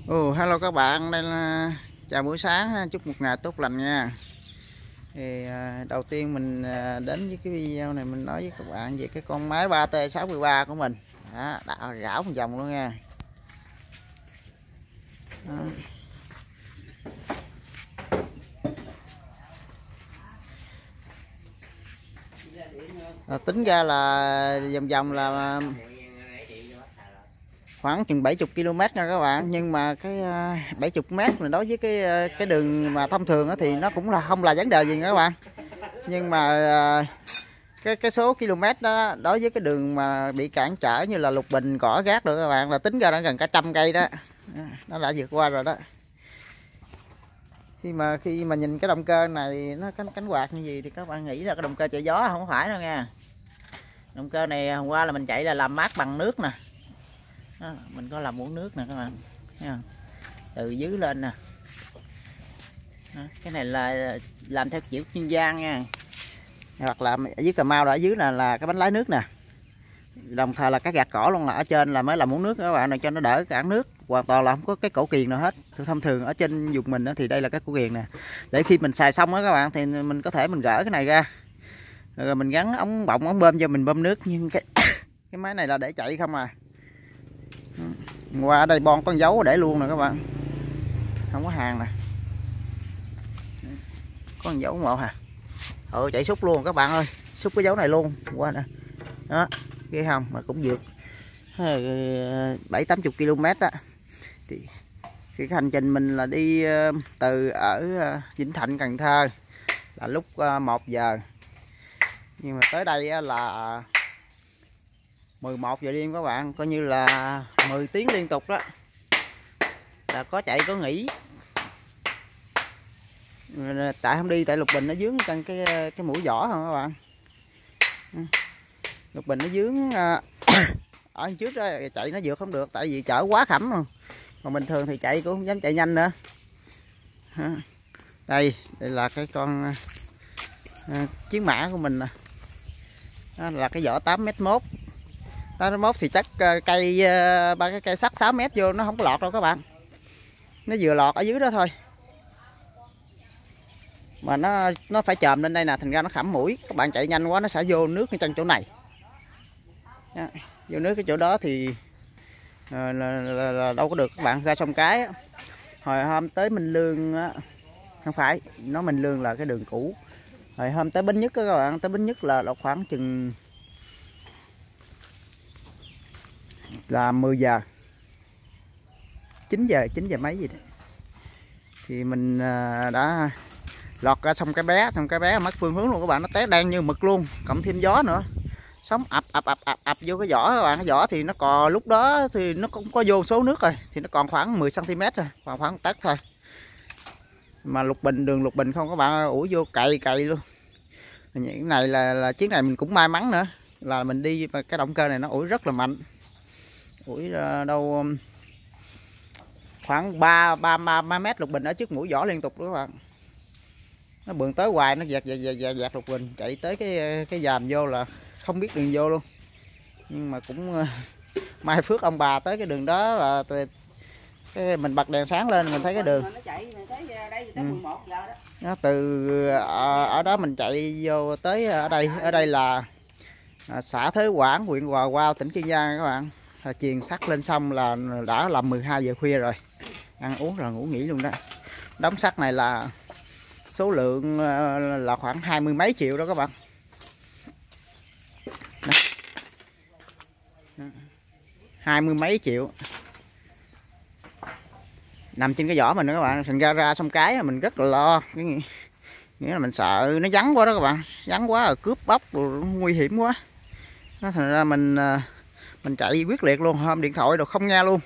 Hello các bạn, đây là chào buổi sáng ha. Chúc một ngày tốt lành nha. Thì đầu tiên mình đến với cái video này mình nói với các bạn về cái con máy 3T63 của mình. Đó, đã rảo một vòng luôn nha. Tính ra là vòng vòng là khoảng chừng 70 km nha các bạn, nhưng mà cái 70 m mình đối với cái đường mà thông thường thì nó cũng là không là vấn đề gì nha các bạn. Nhưng mà cái số km đó đối với cái đường mà bị cản trở như là Lục Bình, Gõ Gác được các bạn, là tính ra nó gần cả 100 cây đó, nó đã vượt qua rồi đó. Khi mà nhìn cái động cơ này nó cánh quạt như gì thì các bạn nghĩ là cái động cơ chạy gió, không phải đâu nha. Động cơ này hôm qua là mình chạy là làm mát bằng nước nè. Đó, mình có làm uống nước nè các bạn, thấy không? Từ dưới lên nè. Đó, cái này là làm theo kiểu chuyên gia nha, hoặc là ở dưới Cà Mau là ở dưới là cái bánh lái nước nè, đồng thời là cái gạt cỏ luôn, là ở trên là mới làm uống nước các bạn, này cho nó đỡ cản nước, hoàn toàn là không có cái cổ kiềng nào hết. Thông thường ở trên vùng mình thì đây là cái cổ kiềng nè, để khi mình xài xong đó các bạn thì mình có thể mình gỡ cái này ra rồi mình gắn ống bọng ống bơm cho mình bơm nước. Nhưng cái máy này là để chạy không à. Qua đây bon con dấu để luôn nè các bạn, không có hàng nè, có con dấu một à. Chạy xúc luôn các bạn ơi, xúc cái dấu này luôn qua nè. Đó, ghê không, mà cũng vượt 70-80 km á. Thì cái hành trình mình là đi từ ở Vĩnh Thạnh, Cần Thơ là lúc 1 giờ, nhưng mà tới đây là 11 giờ đêm các bạn, coi như là 10 tiếng liên tục đó, là có chạy có nghỉ. Tại không đi, tại Lục Bình nó dướng trên cái mũi vỏ không các bạn. Lục Bình nó dướng ở trước đó, chạy nó vượt không được, tại vì chở quá khẩm rồi. Còn bình thường thì chạy cũng không dám chạy nhanh nữa. Đây là cái con chiến mã của mình nè. Đó là cái vỏ 8m1. 8m1 thì chắc cây ba cái cây sắt 6m vô nó không có lọt đâu các bạn, nó vừa lọt ở dưới đó thôi, mà nó phải chồm lên đây nè, thành ra nó khẩm mũi. Các bạn chạy nhanh quá nó sẽ vô nước ở chân chỗ này. Đó, vô nước cái chỗ đó thì là đâu có được các bạn. Ra Sông Cái á, hồi hôm tới Minh Lương á, không phải, nó Minh Lương là cái đường cũ. Hồi hôm tới Bến Nhất á các bạn, tới Bến Nhất là khoảng chừng là 10 giờ, 9 giờ mấy gì đó, thì mình đã lọt ra Sông Cái Bé mất phương hướng luôn các bạn, nó té đen như mực luôn, cộng thêm gió nữa, sóng ập vô cái vỏ các bạn. Cái vỏ thì nó còn lúc đó thì nó cũng có vô số nước rồi, thì nó còn khoảng 10 cm rồi, còn khoảng 1 tấc thôi. Mà đường Lục Bình không các bạn, ủi vô cày luôn. Những này là chiếc này mình cũng may mắn nữa, là mình đi cái động cơ này nó ủi rất là mạnh, ủi đâu khoảng 3 mét Lục Bình ở trước mũi vỏ liên tục đó các bạn. Nó bườn tới hoài, nó dạt Lục Bình, chạy tới cái dàm vô là không biết đường vô luôn. Nhưng mà cũng may phước ông bà tới cái đường đó là mình bật đèn sáng lên mình thấy cái đường. Nó từ ở đó mình chạy vô tới ở đây là xã Thới Quảng, huyện Gò Quao, tỉnh Kiên Giang các bạn. Chuyền sắt lên xong là đã là 12 giờ khuya rồi, ăn uống rồi ngủ nghỉ luôn đó. Đống sắt này là số lượng là khoảng 20 mấy triệu đó các bạn. Đó. 20 mấy triệu nằm trên cái vỏ mình đó các bạn. Thành ra Sông Cái mình rất là lo, nghĩa là mình sợ nó vắng quá đó các bạn, vắng quá rồi cướp bóc rồi nguy hiểm quá. Nó thành ra mình chạy quyết liệt luôn, hôm điện thoại đồ không nghe luôn,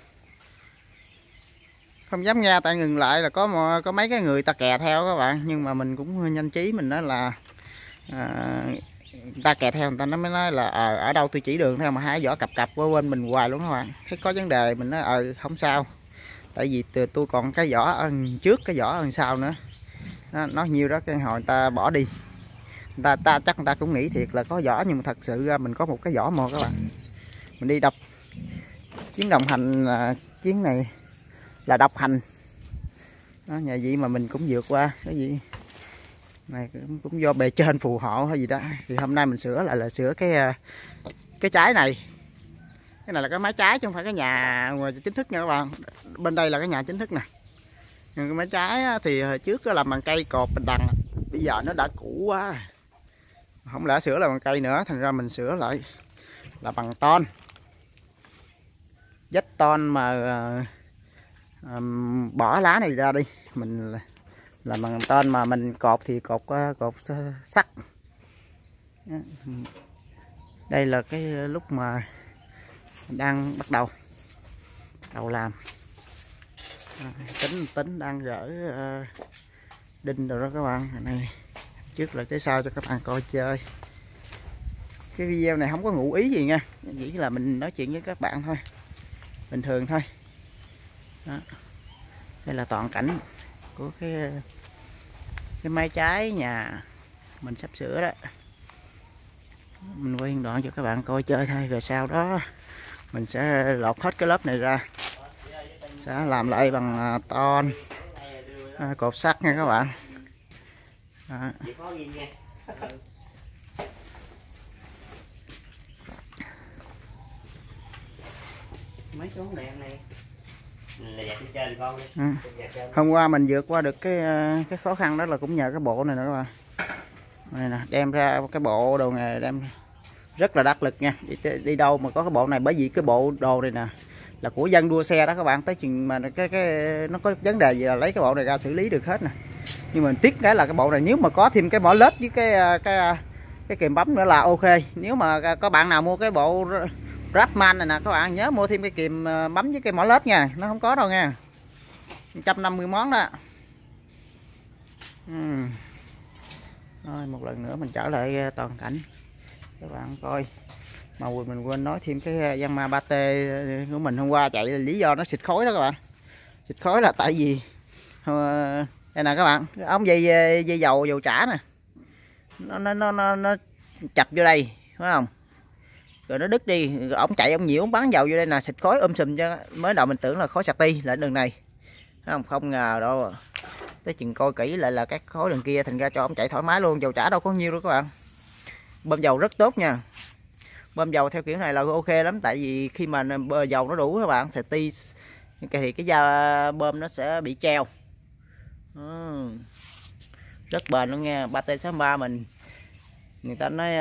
không dám nghe, tại ngừng lại là có mấy cái người ta kè theo các bạn. Nhưng mà mình cũng nhanh trí, mình nói là người ta kè theo, người ta mới nói là ở đâu tôi chỉ đường theo mà hai vỏ cặp qua bên mình hoài luôn các bạn. Thấy có vấn đề mình nói không sao, tại vì tôi còn cái vỏ ở trước, cái vỏ ở sau nữa. Nói nhiêu đó cái hồi người ta bỏ đi, người ta chắc người ta cũng nghĩ thiệt là có vỏ, nhưng mà thật sự ra mình có một cái vỏ một các bạn. Mình đi đập chuyến đồng hành chuyến này là độc hành đó, nhờ vậy mà mình cũng vượt qua cái gì này, cũng do bề trên phù hộ hay gì đó. Thì hôm nay mình sửa lại là sửa cái trái này. Cái này là cái mái trái chứ không phải cái nhà ngoài chính thức nha các bạn. Bên đây là cái nhà chính thức nè. Nhưng cái mái trái thì hồi trước làm bằng cây cột bình đằng, bây giờ nó đã cũ quá, không lẽ sửa là bằng cây nữa, thành ra mình sửa lại là bằng ton. Vách ton mà bỏ lá này ra đi, mình làm bằng ton mà mình cột thì cột sắt. Đây là cái lúc mà đang bắt đầu làm, tính đang gỡ đinh rồi đó các bạn. Này trước là tới sau cho các bạn coi chơi. Cái video này không có ngụ ý gì nha, chỉ là mình nói chuyện với các bạn thôi, bình thường thôi đó. Đây là toàn cảnh của cái mái trái nhà mình sắp sửa đó. Mình quay đoạn cho các bạn coi chơi thôi, rồi sau đó mình sẽ lột hết cái lớp này ra, sẽ làm lại bằng ton cột sắt nha các bạn đó. Mấy xuống đèn này là dạt trên con đi. Hôm qua mình vượt qua được cái khó khăn đó là cũng nhờ cái bộ này nè các bạn. Này nè, đem ra cái bộ đồ nghề đem rất là đắc lực nha. Đi đâu mà có cái bộ này, bởi vì cái bộ đồ này nè là của dân đua xe đó các bạn, tới chừng mà cái nó có vấn đề gì là lấy cái bộ này ra xử lý được hết nè. Nhưng mà tiếc cái là cái bộ này nếu mà có thêm cái mỏ lết với cái kìm bấm nữa là ok. Nếu mà có bạn nào mua cái bộ Rapman này nè các bạn, nhớ mua thêm cái kìm bấm với cái mỏ lết nha, nó không có đâu nha, 150 món đó. Rồi một lần nữa mình trở lại toàn cảnh các bạn coi. Mà mình quên nói thêm cái Yanmar 3T của mình hôm qua chạy là lý do nó xịt khói đó các bạn. Xịt khói là tại vì đây nè các bạn, cái ống dây dầu trả nè, nó chập vô đây phải không, rồi nó đứt đi, rồi ổng chạy ổng nhiễu ổng bắn dầu vô đây nè, xịt khói sùm cho. Mới đầu mình tưởng là khói sạc ti là đường này không ngờ đâu, tới chừng coi kỹ lại là các khói đường kia, thành ra cho ổng chạy thoải mái luôn, dầu trả đâu có nhiêu đâu các bạn. Bơm dầu rất tốt nha, bơm dầu theo kiểu này là ok lắm, tại vì khi mà dầu nó đủ các bạn, sạc ti thì cái da bơm nó sẽ bị treo. Rất bền luôn nha. 3T63 mình, người ta nói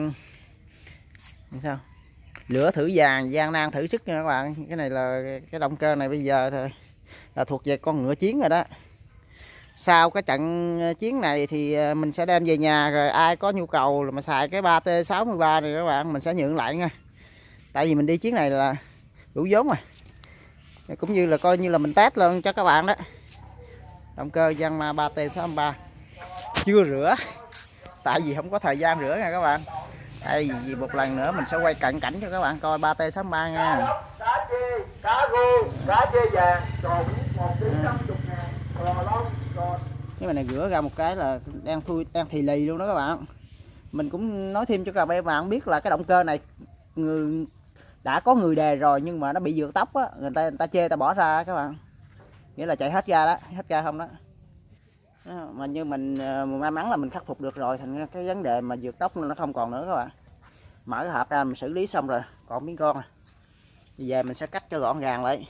sao lửa thử vàng, gian nan thử sức nha các bạn. Cái này là cái động cơ này bây giờ thôi là thuộc về con ngựa chiến rồi đó. Sau cái trận chiến này thì mình sẽ đem về nhà, rồi ai có nhu cầu mà xài cái 3T63 này các bạn, mình sẽ nhượng lại nha. Tại vì mình đi chiến này là đủ vốn rồi, cũng như là coi như là mình test luôn cho các bạn đó. Động cơ Yanmar 3T63 chưa rửa, tại vì không có thời gian rửa nha các bạn. Đây vì một lần nữa mình sẽ quay cận cảnh cho các bạn coi 3T63 nha. Cá chê, cá rô, cá chê vàng, còn 1 tỷ 50 ngàn, cò lông, cò. Cái này rửa ra một cái là đang thì lì luôn đó các bạn. Mình cũng nói thêm cho các bạn biết là cái động cơ này đã có người đề rồi, nhưng mà nó bị vượt tốc á, người ta chê ta bỏ ra các bạn, nghĩa là chạy hết ra đó, hết ra không đó. Mà như mình may mắn là mình khắc phục được rồi, thành cái vấn đề mà vượt tốc nó không còn nữa các bạn. Mở cái hộp ra mình xử lý xong rồi, còn miếng con bây giờ mình sẽ cắt cho gọn gàng lại.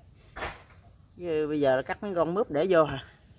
Bây giờ cắt miếng con mướp để vô.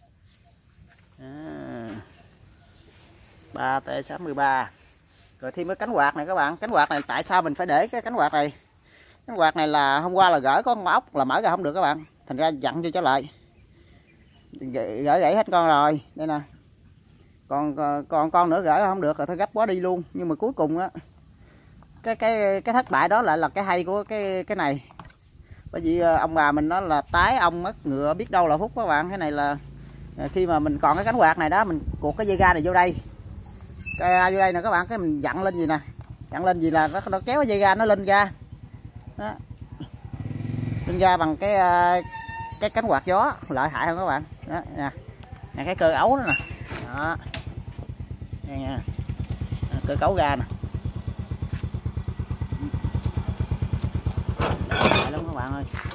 3T63 rồi thêm cái cánh quạt này các bạn. Cánh quạt này tại sao mình phải để cái cánh quạt này? Cánh quạt này là hôm qua là gỡ có con ốc là mở ra không được các bạn, thành ra dặn vô trở lại, gỡ gãy hết con rồi. Đây nè, còn con nữa gỡ không được rồi thôi gấp quá đi luôn. Nhưng mà cuối cùng á cái thất bại đó lại là cái hay của cái này. Bởi vì ông bà mình nói là tái ông mất ngựa biết đâu là phúc các bạn. Cái này là khi mà mình còn cái cánh quạt này đó, mình cuột cái dây ga này vô đây, cái vô đây nè các bạn, cái mình dặn lên gì nè, dặn lên gì là nó kéo cái dây ga nó lên ra đó. Lên ra bằng cái cánh quạt gió lợi hại không các bạn đó nè, cái cơ ấu đó nè đó. Đây nha, cơ cấu ga nè, lợi hại lắm các bạn ơi.